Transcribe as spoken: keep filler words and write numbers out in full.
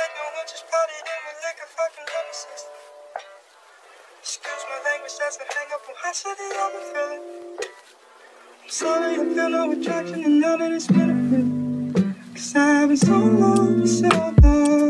no one just party in my liquor fucking lemon system. Excuse my language, that's a hang up on high city, I'm a feeling. I'm sorry, I feel no attraction and now that it's been a bit. Cause I've been so long, so long.